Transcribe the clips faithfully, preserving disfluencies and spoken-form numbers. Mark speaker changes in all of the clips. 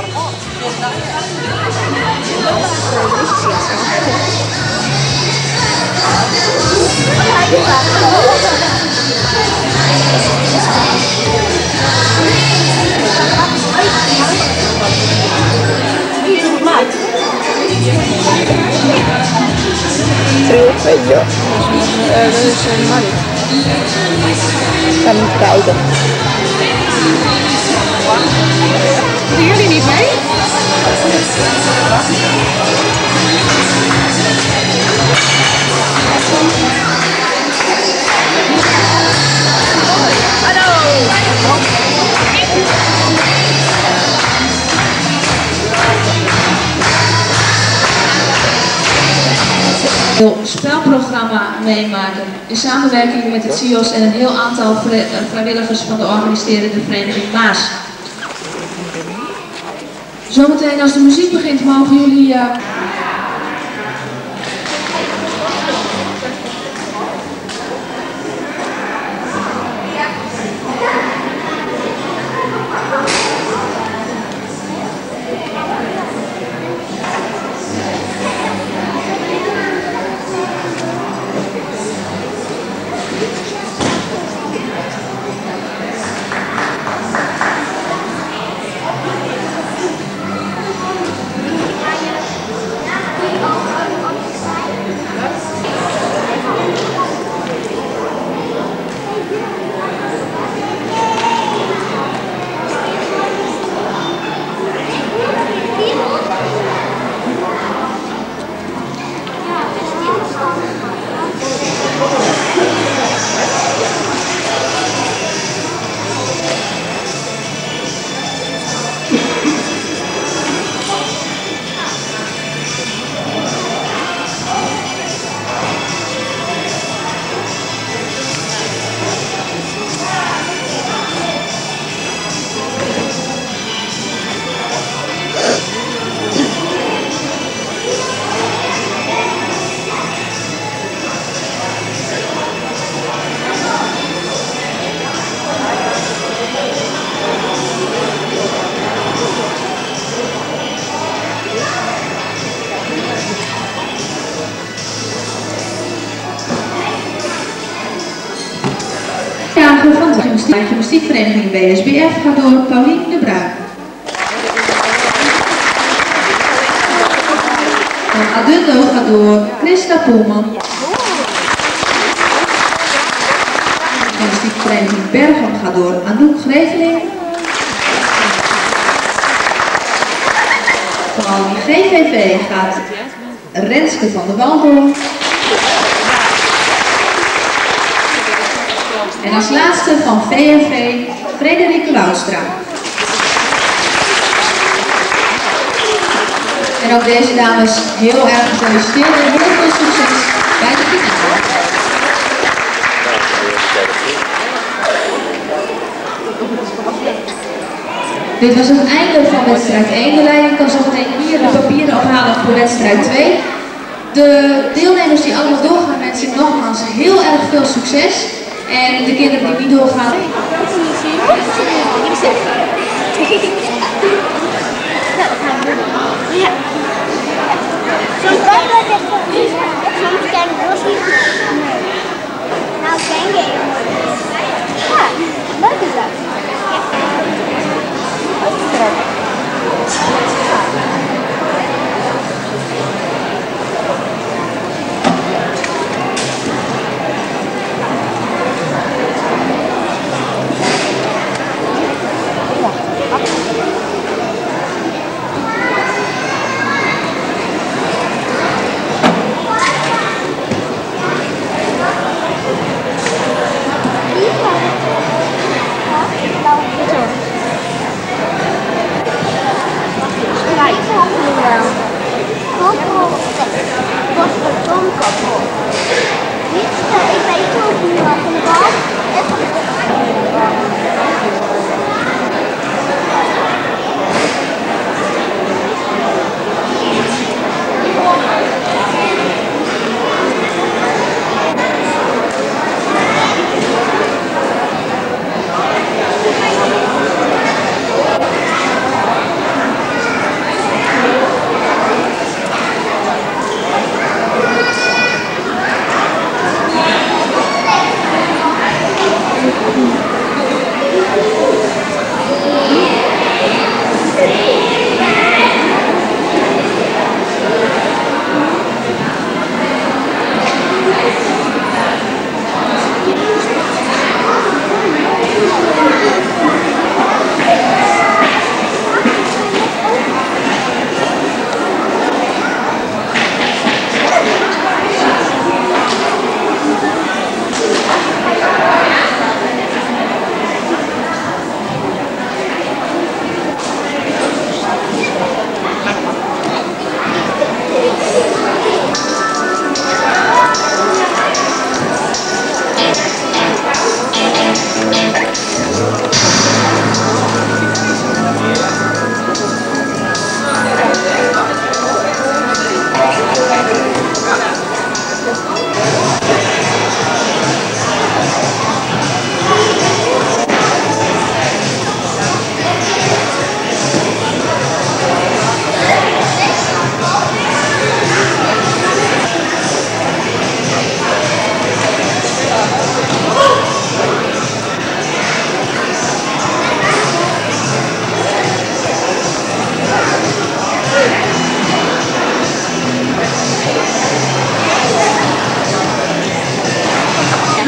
Speaker 1: Trofeo. Uh, dat is een man. Ik ga niet kijken.
Speaker 2: Doen jullie niet mee?
Speaker 3: Spelprogramma meemaken in samenwerking met het C I O S en een heel aantal vrijwilligers van de organiserende vereniging Maas. Zometeen als de muziek begint mogen jullie uh, van de muziekvereniging B S B F gaat door Paulien de Bruin. Van Adundo gaat door Christa Poelman. Van de muziekvereniging Bergen gaat door Anouk Greveling. Van G V V gaat Renske van der Wal. En als laatste van V N V, Frederike Loudstra. En ook deze dames heel erg gefeliciteerd en heel veel succes bij de finale. Dit was het einde van wedstrijd één. De leiding kan zo meteen hier de papieren ophalen voor wedstrijd twee. De deelnemers die allemaal doorgaan, wensen ik nogmaals heel erg veel succes. En de kinderen die niet doorgaan.
Speaker 4: Nou, geen game. Ja, leuk is dat.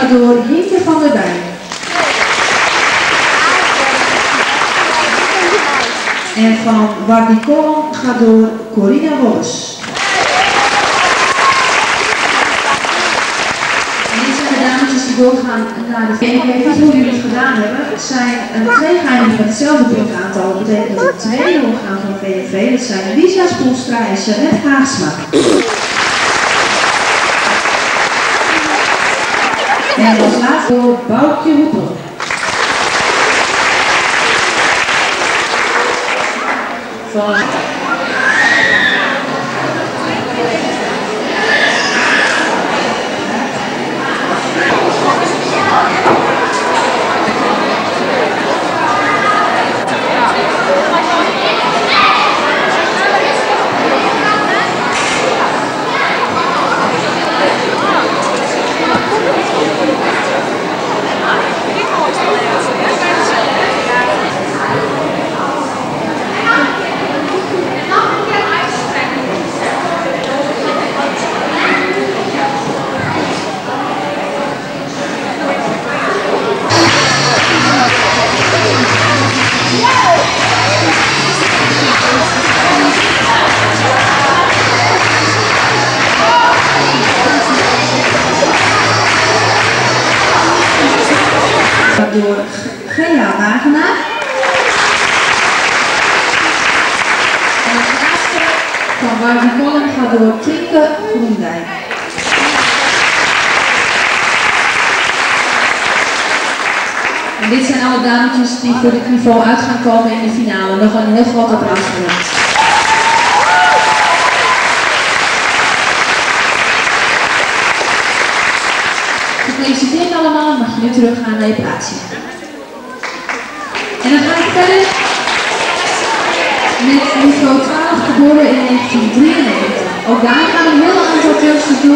Speaker 3: gaat door Hinke van der Bij. En van Wardy Kolm gaat door Corina Wolles. En dit zijn de dametjes die doorgaan naar de V. Ik weet niet hoe jullie het gedaan hebben. Het zijn uh, twee geëindigd met hetzelfde puntaantal. Dat betekent dat er twee doorgaan van V V V. Dat zijn Lisa Spoelstra en Jeannette Haagsma. En als laatste door Boukje Hoepel. Van door Gea Wagenaar. En als laatste van Wardy Kolm gaat door Tinke Groendijk. En dit zijn alle dametjes die voor dit niveau uit gaan komen in de finale. Nog een heel groot applaus voor hen. Gefeliciteerd allemaal, mag je nu teruggaan naar je plaatsje. En dan ga ik verder met niveau twaalf, geboren in negentien drieënnegentig. Ook daar gaan een heel aantal Turkse